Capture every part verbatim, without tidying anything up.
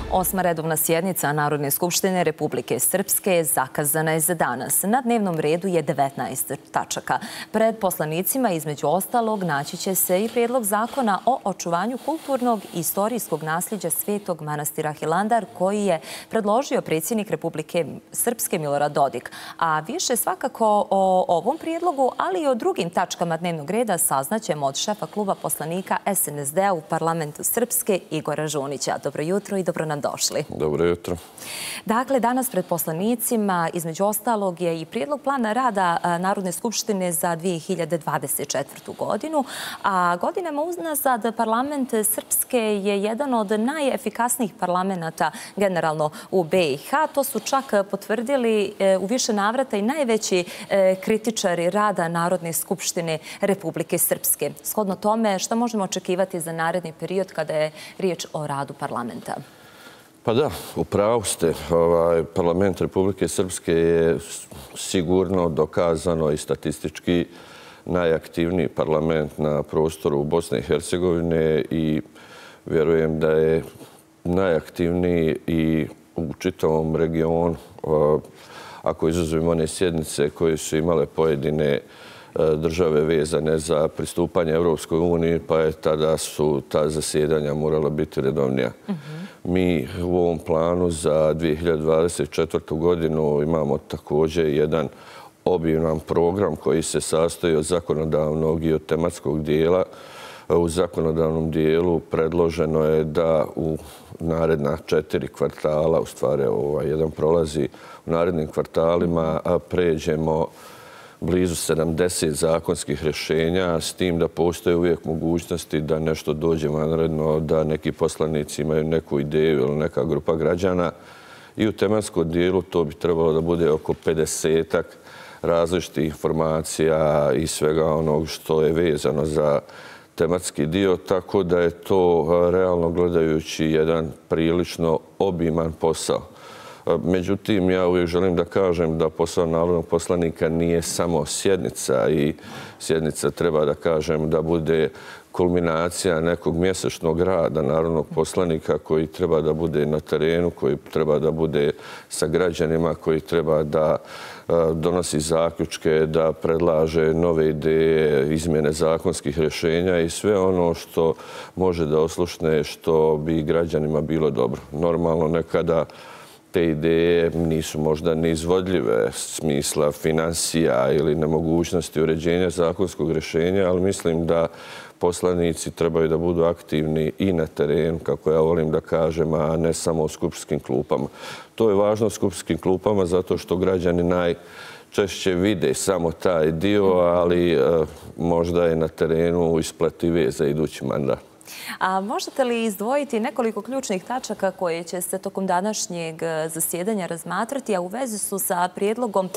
Osma redovna sjednica Narodne skupštine Republike Srpske zakazana je za danas. Na dnevnom redu je devetnaest tačaka. Pred poslanicima, između ostalog, naći će se i prijedlog zakona o očuvanju kulturnog i istorijskog nasljeđa Svetog manastira Hilandar, koji je predložio predsjednik Republike Srpske Milorad Dodik. A više svakako o ovom prijedlogu, ali i o drugim tačkama dnevnog reda saznaćemo od šefa kluba poslanika S N S D-a u parlamentu Srpske Igora Žunića. Dobro jutro i dobro nam došli. Dobro jutro. Dakle, danas pred poslanicima, između ostalog, je i prijedlog plana rada Narodne skupštine za dvije hiljade dvadeset četvrtu. godinu, a godinama uznazad parlament Srpske je jedan od najefikasnijih parlamenta generalno u B i H. To su čak potvrdili u više navrata i najveći kritičari rada Narodne skupštine Republike Srpske. Shodno tome, šta možemo očekivati za naredni period kada je riječ o radu parlamenta? Pa da, u pravu ste. Parlament Republike Srpske je sigurno dokazano i statistički najaktivniji parlament na prostoru Bosne i Hercegovine i vjerujem da je najaktivniji i u čitavom regionu. Ako izuzmemo one sjednice koje su imale pojedine države vezane za pristupanje Evropskoj uniji, pa je tada su ta zasjedanja morala biti redovnija. Mi u ovom planu za dvije hiljade dvadeset četvrtu. godinu imamo također jedan obiman program koji se sastoji od zakonodavnog i od tematskog dijela. U zakonodavnom dijelu predloženo je da u naredna četiri kvartala, u stvari ovaj jedan prolazi u narednim kvartalima, pređemo blizu sedamdeset zakonskih rješenja, s tim da postoje uvijek mogućnosti da nešto dođe vanredno, da neki poslanici imaju neku ideju ili neka grupa građana. I u tematskom dijelu to bi trebalo da bude oko pedesetak različitih informacija i svega onog što je vezano za tematski dio, tako da je to realno gledajući jedan prilično obiman posao. Međutim, ja uvijek želim da kažem da posao narodnog poslanika nije samo sjednica i sjednica treba da kažem da bude kulminacija nekog mjesečnog rada narodnog poslanika koji treba da bude na terenu, koji treba da bude sa građanima, koji treba da donosi zaključke, da predlaže nove ideje, izmjene zakonskih rješenja i sve ono što može da oslušne što bi građanima bilo dobro. Normalno nekada te ideje nisu možda neizvodljive smisla financija ili nemogućnosti uređenja zakonskog rješenja, ali mislim da poslanici trebaju da budu aktivni i na terenu, kako ja volim da kažem, a ne samo u skupštinskim klupama. To je važno u skupštinskim klupama zato što građani najčešće vide samo taj dio, ali možda je na terenu isplativije za idući mandat. A možete li izdvojiti nekoliko ključnih tačaka koje će se tokom današnjeg zasjedanja razmatrati, a u vezi su sa prijedlogom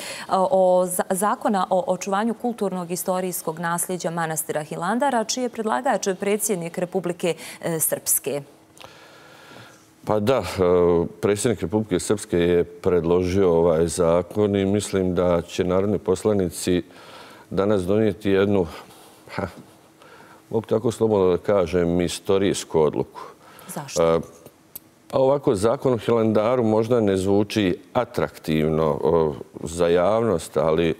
o zakona o očuvanju kulturnog i istorijskog nasljeđa manastira Hilandara, čiji je predlagač predsjednik Republike Srpske? Pa da, predsjednik Republike Srpske je predložio ovaj zakon i mislim da će narodni poslanici danas donijeti jednu, ha, mogu tako slobodno da kažem, istorijsku odluku. Zašto? Pa ovako, zakon o Hilandaru možda ne zvuči atraktivno za javnost, ali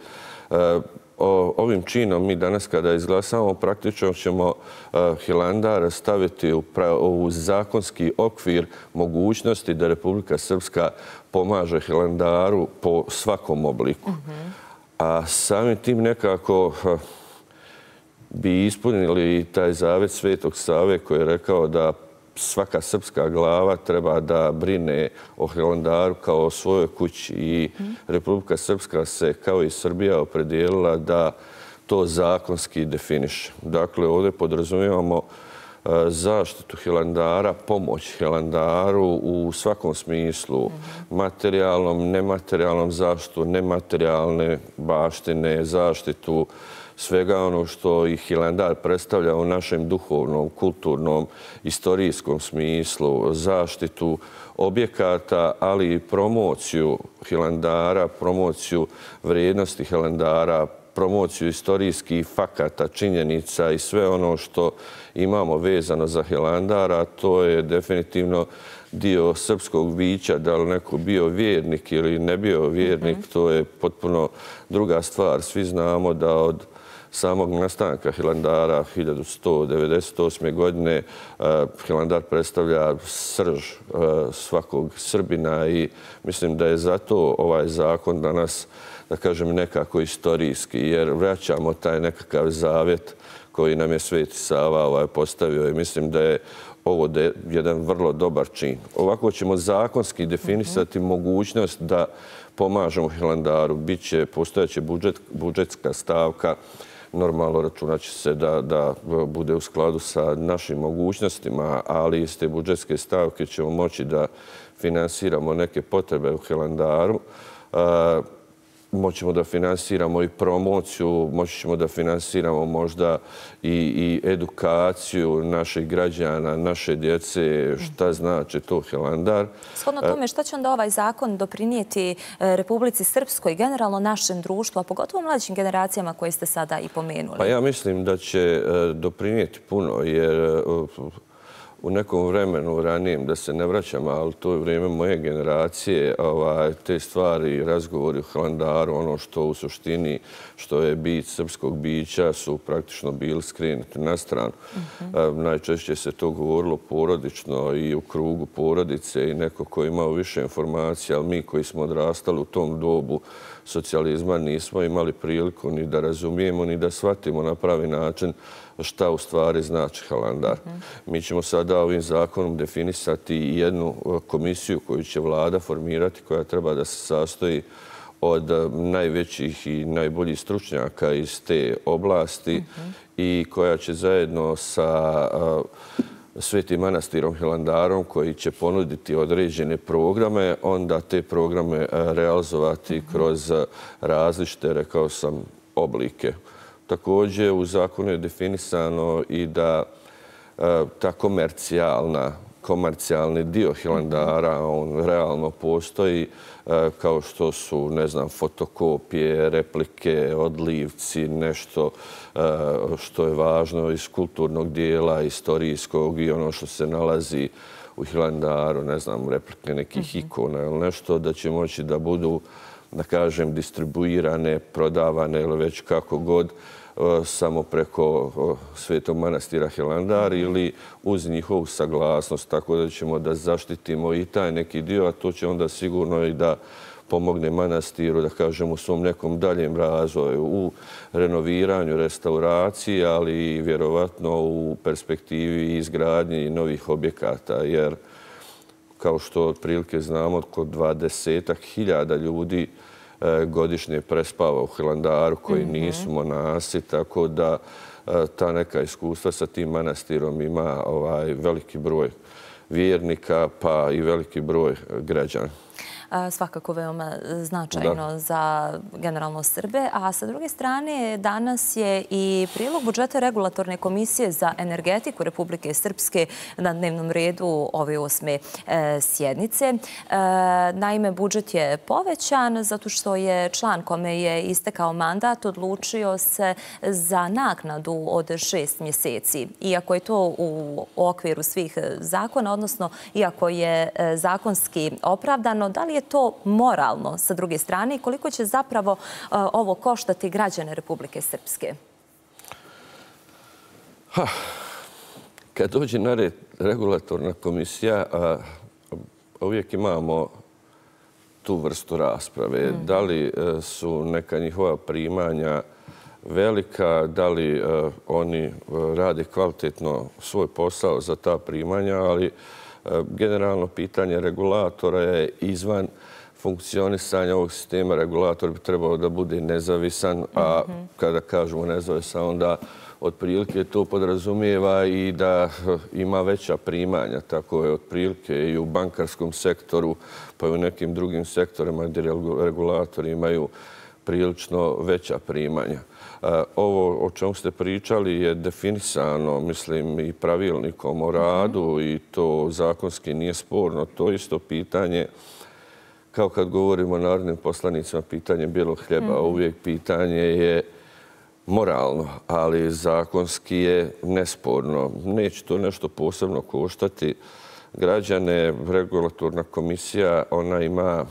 ovim činom mi danas kada izglasamo praktično ćemo Hilandar staviti u zakonski okvir mogućnosti da Republika Srpska pomaže Hilandaru po svakom obliku. A samim tim nekako bi ispunili taj zavet Svetog Save koji je rekao da svaka srpska glava treba da brine o Hilandaru kao o svojoj kući i Republika Srpska se kao i Srbija opredijelila da to zakonski definiše. Dakle, ovdje podrazumijevamo zaštitu Hilandara, pomoć Hilandaru u svakom smislu, materijalnom, nematerijalnom zaštitu, nematerijalne baštine, zaštitu svega ono što i Hilandar predstavlja u našem duhovnom, kulturnom, istorijskom smislu, zaštitu objekata, ali i promociju Hilandara, promociju vrijednosti Hilandara, promociju istorijskih fakata, činjenica i sve ono što imamo vezano za Hilandar, a to je definitivno dio srpskog bića, da li neko bio vjernik ili ne bio vjernik, to je potpuno druga stvar. Svi znamo da od samog nastanka Hilandara hiljadu sto devedeset osme. godine Hilandar predstavlja srž svakog Srbina i mislim da je zato ovaj zakon danas, da kažem, nekako istorijski, jer vraćamo taj nekakav zavjet koji nam je Sveti Sava postavio i mislim da je ovo jedan vrlo dobar čin. Ovako ćemo zakonski definisati mogućnost da pomažemo Hilandaru. Biće postojeća budžetska stavka, normalno računat će se da bude u skladu sa našim mogućnostima, ali iz te budžetske stavke ćemo moći da finansiramo neke potrebe u Hilandaru. Moćemo da finansiramo i promociju, moći ćemo da finansiramo možda i edukaciju naših građana, naše djece, šta znači to Hilandar. Shodno tome, šta će onda ovaj zakon doprinijeti Republici Srpskoj, generalno našem društvu, a pogotovo mlađim generacijama koje ste sada i pomenuli? Pa ja mislim da će doprinijeti puno, jer u nekom vremenu ranijem, da se ne vraćam, ali to je vrijeme moje generacije, te stvari, razgovori u Hilandaru, ono što u suštini, što je bit srpskog bića, su praktično bili skrenuti na stranu. Najčešće se to govorilo porodično i u krugu porodice i neko ko je imao više informacija, ali mi koji smo odrastali u tom dobu socijalizma nismo imali priliku ni da razumijemo, ni da shvatimo na pravi način šta u stvari znači Hilandar. Mi ćemo sada ovim zakonom definisati jednu komisiju koju će vlada formirati, koja treba da se sastoji od najvećih i najboljih stručnjaka iz te oblasti i koja će zajedno sa Svetim manastirom Hilandarom, koji će ponuditi određene programe, onda te programe realizovati kroz različite, rekao sam, oblike. Također u zakonu je definisano i da ta komercijalna, komercijalni dio Hilandara, on realno postoji, kao što su, ne znam, fotokopije, replike, odlivci, nešto što je važno iz kulturnog dijela, istorijskog i ono što se nalazi u Hilandaru, ne znam, replike nekih ikona ili nešto, da će moći da budu, da kažem, distribuirane, prodavane ili već kako god, samo preko Svetog manastira Hilandar ili uz njihovu saglasnost, tako da ćemo da zaštitimo i taj neki dio, a to će onda sigurno i da pomogne manastiru, da kažem, u svom nekom daljem razvoju, u renoviranju, restauraciji, ali i vjerovatno u perspektivi izgradnje novih objekata, jer kao što otprilike znamo, oko dvadesetak hiljada ljudi godišnje prespava u Hilandaru koji nisu monasi, tako da ta neka iskustva sa tim manastirom ima veliki broj vjernika pa i veliki broj građana. Svakako veoma značajno za generalno Srbe. A sa druge strane, danas je i prilog budžeta Regulatorne komisije za energetiku Republike Srpske na dnevnom redu ove osme sjednice. Naime, budžet je povećan zato što je član kome je istekao mandat odlučio se za naknadu od šest mjeseci. Iako je to u okviru svih zakona, odnosno iako je zakonski opravdano, da li je to moralno sa druge strane i koliko će zapravo ovo koštati građane Republike Srpske? Kad dođe na red regulatorna komisija, uvijek imamo tu vrstu rasprave. Da li su neka njihova primanja velika, da li oni rade kvalitetno svoj posao za ta primanja, ali generalno pitanje regulatora je izvan funkcionisanja ovog sistema. Regulator bi trebao da bude nezavisan, a kada kažemo nezavisan, onda otprilike to podrazumijeva i da ima veća primanja. Tako je otprilike i u bankarskom sektoru, pa i u nekim drugim sektorima gdje regulatori imaju prilično veća primanja. Ovo o čemu ste pričali je definisano, mislim, i pravilnikom o radu i to zakonski nije sporno. To isto pitanje, kao kad govorimo o narodnim poslanicima, pitanje bijelog hljeba, uvijek pitanje je moralno, ali zakonski je nesporno. Neće to nešto posebno koštati građane. Regulatorna komisija, ona ima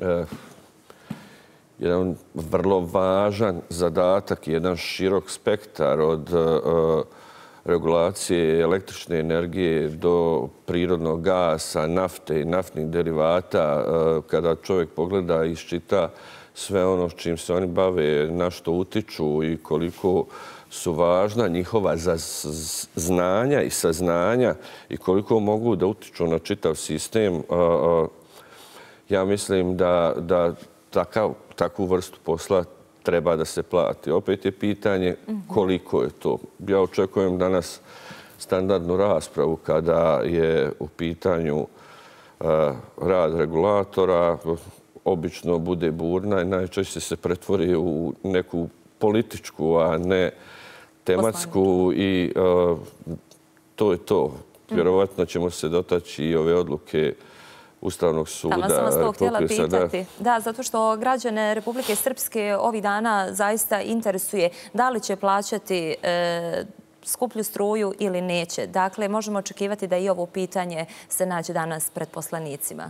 jedan vrlo važan zadatak, jedan širok spektar od regulacije električne energije do prirodnog gasa, nafte i naftnih derivata. Kada čovjek pogleda i iščita sve ono s čim se oni bave, na što utiču i koliko su važna njihova znanja i saznanja i koliko mogu da utiču na čitav sistem, ja mislim da, da takav, takvu vrstu posla treba da se plati. Opet je pitanje koliko je to. Ja očekujem danas standardnu raspravu kada je u pitanju uh, rad regulatora. Obično bude burna i najčešće se pretvori u neku političku, a ne tematsku i uh, to je to. Vjerovatno ćemo se dotaći i ove odluke Ustavnog suda. Tamo sam vas to htjela pitati. Da, zato što građane Republike Srpske ovih dana zaista interesuje da li će plaćati e, skuplju struju ili neće. Dakle, možemo očekivati da i ovo pitanje se nađe danas pred poslanicima.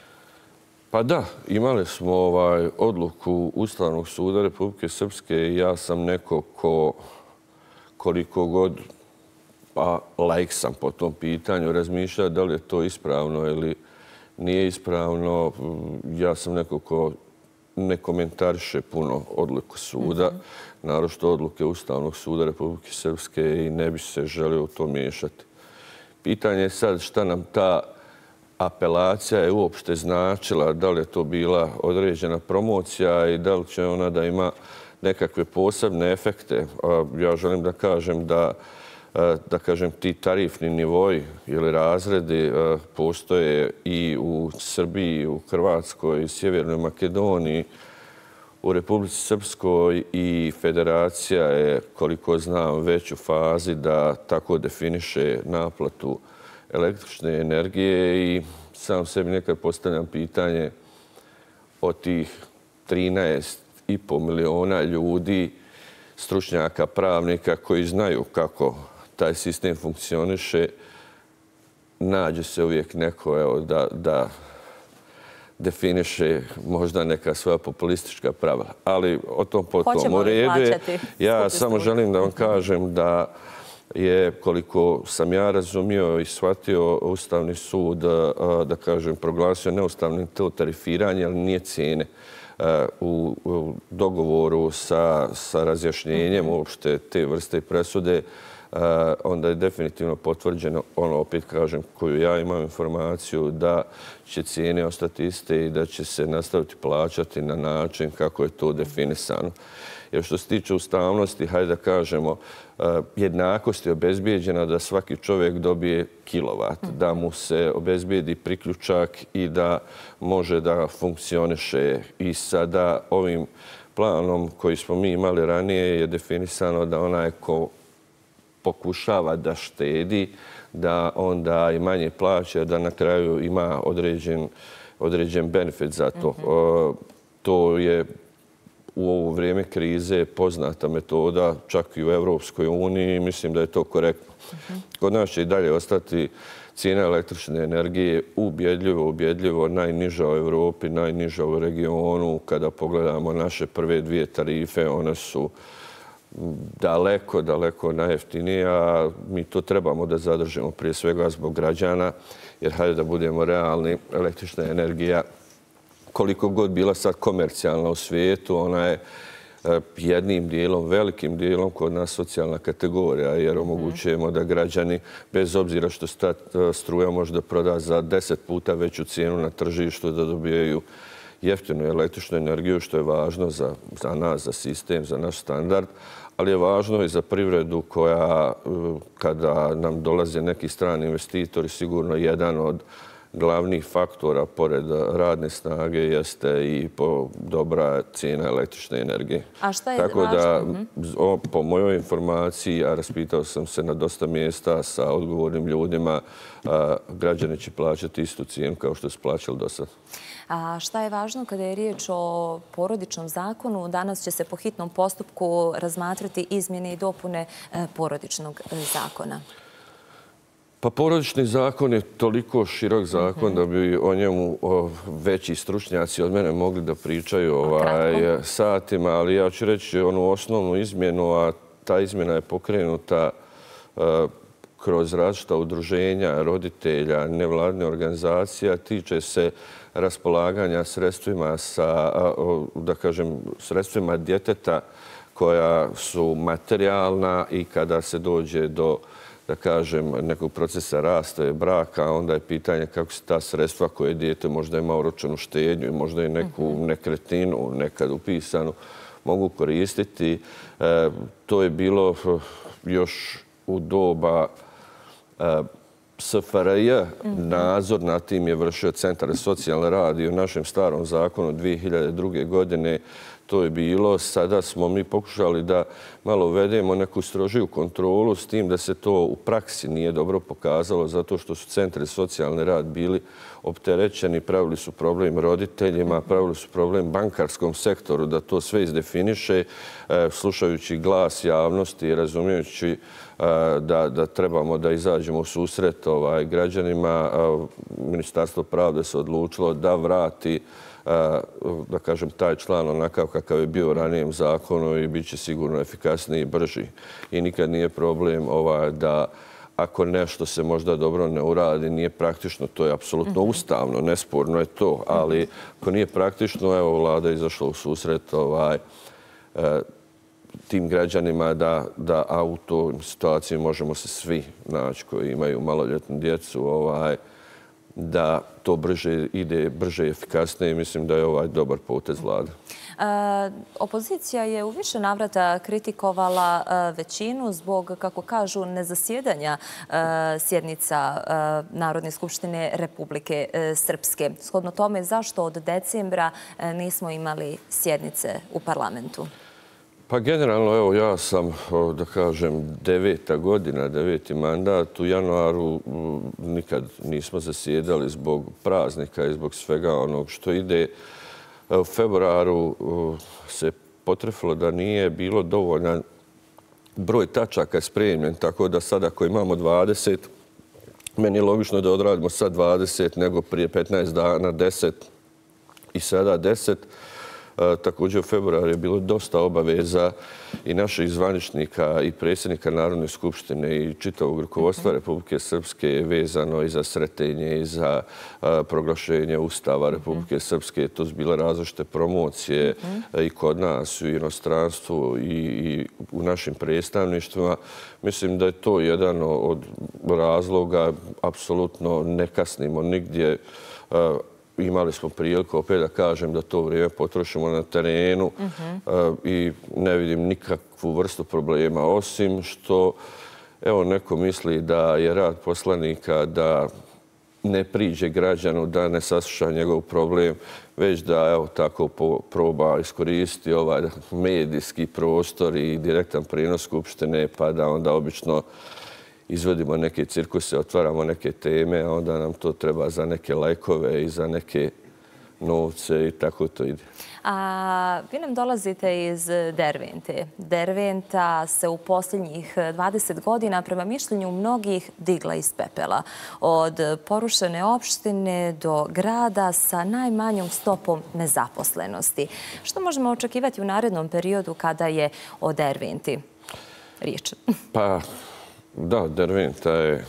Pa da, imali smo ovaj odluku Ustavnog suda Republike Srpske i ja sam neko ko koliko god, pa laik sam po tom pitanju, razmišljao da li je to ispravno ili nije ispravno. Ja sam neko ko ne komentariše puno odluku suda, naročito odluke Ustavnog suda Republike Srpske i ne bi se želio u to miješati. Pitanje je sad šta nam ta apelacija je uopšte značila, da li je to bila određena promocija i da li će ona da ima nekakve posebne efekte. Ja želim da kažem da da kažem, ti tarifni nivoji ili razredi postoje i u Srbiji, u Hrvatskoj, Sjevernoj Makedoniji, u Republici Srpskoj i federacija je, koliko znam, već u fazi da tako definiše naplatu električne energije i sam sebi nekad postavljam pitanje od tih trinaest i po miliona ljudi, stručnjaka, pravnika koji znaju kako taj sistem funkcioniše, nađe se uvijek neko evo, da, da definiše možda neka svoja populistička pravila. Ali o tom potom u redu je. Ja samo želim da vam kažem da je, koliko sam ja razumio i shvatio, Ustavni sud, da kažem, proglasio neustavnim to tarifiranje, ali nije cijene. U, u dogovoru sa, sa razjašnjenjem uopšte te vrste presude, Uh, onda je definitivno potvrđeno, ono opet kažem, koju ja imam informaciju, da će cijene ostati iste i da će se nastaviti plaćati na način kako je to definisano. Jer što se tiče ustavnosti, hajde da kažemo, uh, jednakost je obezbijeđena da svaki čovjek dobije kilovat, da mu se obezbijedi priključak i da može da funkcioniše. I sada ovim planom koji smo mi imali ranije je definisano da onaj ko pokušava da štedi, da onda i manje plaća, da na kraju ima određen, određen benefit za to. Mm-hmm. To je u ovo vrijeme krize poznata metoda, čak i u Evropskoj uniji. Mislim da je to korektno. Mm-hmm. Kod nas će i dalje ostati cijena električne energije ubjedljivo, ubjedljivo najniža u Evropi, najniža u regionu. Kada pogledamo naše prve dvije tarife, one su daleko, daleko najjeftinije, a mi to trebamo da zadržimo prije svega zbog građana, jer hajde da budemo realni, električna energija, koliko god bila sad komercijalna u svijetu, ona je jednim dijelom, velikim dijelom kod nas socijalna kategorija, jer omogućujemo da građani, bez obzira što struja može da proda za deset puta veću cijenu na tržištu, da dobijaju jeftinu električnu energiju, što je važno za, za nas, za sistem, za naš standard, ali je važno i za privredu koja, kada nam dolaze neki strani investitori, sigurno jedan od glavnih faktora, pored radne snage, jeste i po dobra cijena električne energije. A šta je Tako važno? da, o, po mojoj informaciji, a raspitao sam se na dosta mjesta sa odgovornim ljudima, a, građani će plaćati istu cijenu kao što su plaćali do sad. A šta je važno kada je riječ o porodičnom zakonu? Danas će se po hitnom postupku razmatrati izmjene i dopune porodičnog zakona. Pa porodični zakon je toliko širok zakon da bi o njemu veći stručnjaci od mene mogli da pričaju satima, ali ja ću reći onu osnovnu izmjenu, a ta izmjena je pokrenuta kroz različita udruženja roditelja, nevladine organizacije, tiče se raspolaganja sredstvima sa, da kažem, sredstvima djeteta koja su materijalna i kada se dođe do, da kažem, nekog procesa rasta braka, onda je pitanje kako se ta sredstva koje dijete možda ima oročenu štednju, možda i neku nekretninu nekad upisanu, mogu koristiti. To je bilo još u doba S F R J. Nadzor nad tim je vršio Centar za socijalni rad i u našem starom zakonu dvije hiljade druge. godine to je bilo. Sada smo mi pokušali da malo uvedemo neku strožiju kontrolu s tim da se to u praksi nije dobro pokazalo zato što su centri za socijalni rad bili opterećeni, pravili su problem roditeljima, pravili su problem bankarskom sektoru da to sve izdefiniše, slušajući glas javnosti i razumijući da, da trebamo da izađemo u susret ovaj, građanima. Ministarstvo pravde se odlučilo da vrati da kažem, taj član onakav kakav je bio u ranijem zakonu i bit će sigurno efikasniji i brži. I nikad nije problem ovaj, da ako nešto se možda dobro ne uradi, nije praktično, to je apsolutno ustavno, nesporno je to, ali ako nije praktično, evo, vlada je izašla u susret ovaj, tim građanima da, da a u toj situaciji možemo se svi naći koji imaju maloljetnu djecu, ovaj, da to brže ide, brže i efikasnije i mislim da je ovaj dobar potez vlade. Opozicija je u više navrata kritikovala većinu zbog, kako kažu, nezasjedanja sjednica Narodne skupštine Republike Srpske. Shodno tome, zašto od decembra nismo imali sjednice u parlamentu? Pa generalno, evo, ja sam, da kažem, deveta godina, deveti mandat. U januaru nikad nismo zasjedali zbog praznika i zbog svega onog što ide. U februaru se potrefilo da nije bilo dovoljan broj tačaka spremljen, tako da sad ako imamo dvadeset, meni je logično da odradimo sad dvadeset, nego prije petnaest dana deset i sada deset. Također u februaru je bilo dosta obaveza i naših zvaničnika i predsjednika Narodne skupštine i čitavog rukovodstva Republike Srpske vezano i za Sretenje i za proglašenje Ustava Republike Srpske. To su bile različite promocije i kod nas, u inostranstvu i u našim predstavništvima. Mislim da je to jedan od razloga. Apsolutno ne kasnimo nigdje. Imali smo priliku, opet da kažem, da to vrijeme potrošimo na terenu i ne vidim nikakvu vrstu problema, osim što evo, neko misli da je rad poslanika da ne priđe građanu, da ne sasluša njegov problem, već da evo, tako proba iskoristiti ovaj medijski prostor i direktan prijenos Skupštine, pa da onda obično izvodimo neke cirkuse, otvaramo neke teme, a onda nam to treba za neke lajkove i za neke novce i tako to ide. A vi nam dolazite iz Dervente. Derventa se u posljednjih dvadeset godina, prema mišljenju mnogih, digla iz pepela. Od porušene opštine do grada sa najmanjom stopom nezaposlenosti. Što možemo očekivati u narednom periodu kada je o Derventi riječ? Pa, da, Derventa je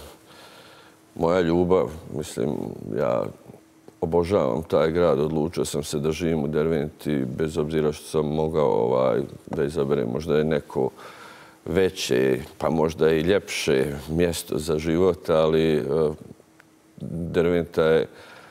moja ljubav. Mislim, ja obožavam taj grad. Odlučio sam se da živim u Derventi bez obzira što sam mogao ovaj, da izaberem možda je neko veće, pa možda i ljepše mjesto za život, ali uh, Derventa je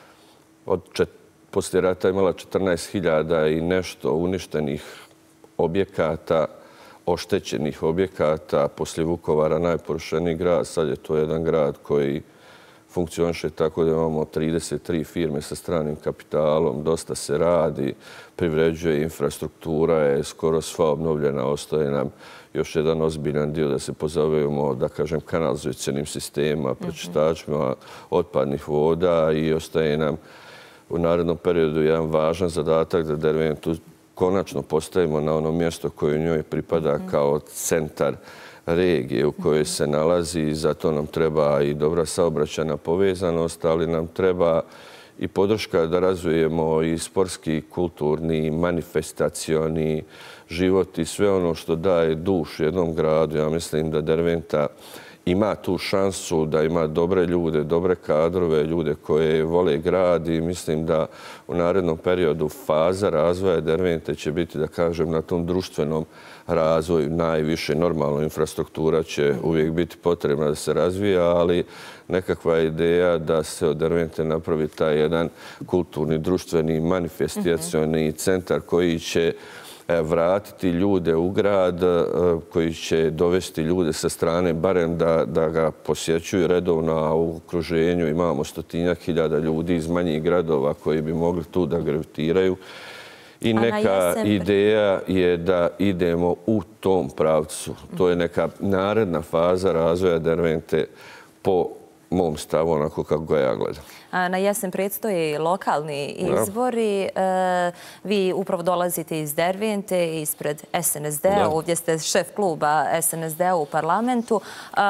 od čet, poslije rata imala četrnaest hiljada i nešto uništenih objekata, oštećenih objekata. Poslije Vukovara najporušeniji grad. Sad je to jedan grad koji funkcioniše tako da imamo trideset tri firme sa stranim kapitalom. Dosta se radi, privređuje, infrastruktura je skoro sva obnovljena. Ostaje nam još jedan ozbiljan dio da se pozabavimo, da kažem, kanalizacionim sistemima, pročistačima otpadnih voda i ostaje nam u narednom periodu jedan važan zadatak da Derventu konačno postavimo na ono mjesto koje njoj pripada kao centar regije u kojoj se nalazi. Zato nam treba i dobra saobraćajna povezanost, ali nam treba i podrška da razvijemo i sportski, kulturni, manifestacioni život i sve ono što daje dušu jednom gradu. Ja mislim da Derventa ima tu šansu, da ima dobre ljude, dobre kadrove, ljude koje vole grad i mislim da u narednom periodu faza razvoja Dervente će biti, da kažem, na tom društvenom razvoju najviše. Normalno, infrastruktura će uvijek biti potrebna da se razvija, ali nekakva ideja da se od Dervente napravi taj jedan kulturni, društveni, manifestacioni centar koji će vratiti ljude u grad, koji će dovesti ljude sa strane, barem da, da ga posjećuju redovno, a u okruženju imamo stotinjak hiljada ljudi iz manjih gradova koji bi mogli tu da gravitiraju. I neka ideja je da idemo u tom pravcu. To je neka naredna faza razvoja Dervente po mom stavu, onako kako ga ja gledam. Na jesen predstoje lokalni izbori. Vi upravo dolazite iz Dervente, ispred S N S D-a. Ovdje ste šef kluba S N S D-a u parlamentu.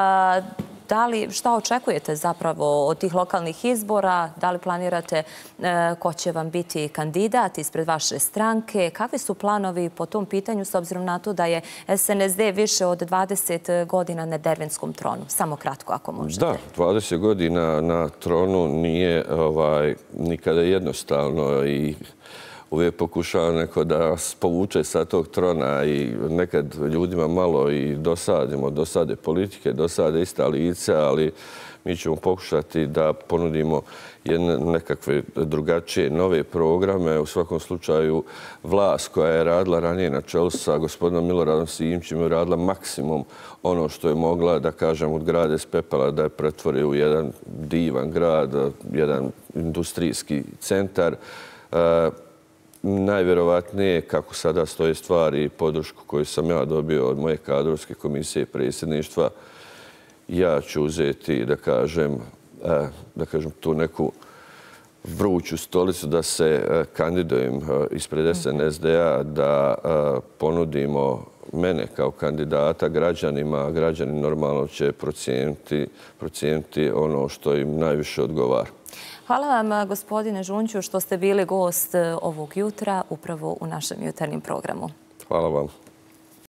Da li, šta očekujete zapravo od tih lokalnih izbora? Da li planirate ko će vam biti kandidat ispred vaše stranke? Kakvi su planovi po tom pitanju s obzirom na to da je S N S D više od dvadeset godina na derventskom tronu? Samo kratko ako možete. Da, dvadeset godina na tronu nije ovaj, nikada jednostavno i uvijek pokušava neko da povuče sa tog trona i nekad ljudima malo i dosadimo, dosade politike, dosade ista lica, ali mi ćemo pokušati da ponudimo nekakve drugačije nove programe. U svakom slučaju vlast koja je radila ranije na čelu sa gospodinom Miloradom Sinčićem je radila maksimum ono što je mogla, da kažem, od grada iz pepela da je pretvori u jedan divan grad, jedan industrijski centar. Najvjerovatnije, kako sada stoje stvari, podršku koju sam ja dobio od moje kadrovske komisije i predsjedništva, ja ću uzeti, da kažem, da kažem tu neku vruću stolicu da se kandidujem ispred S N S D-a, da ponudimo mene kao kandidata građanima. Građani normalno će procijeniti, procijeniti ono što im najviše odgovara. Hvala vam, gospodine Žunću, što ste bili gost ovog jutra upravo u našem jutarnjem programu. Hvala vam.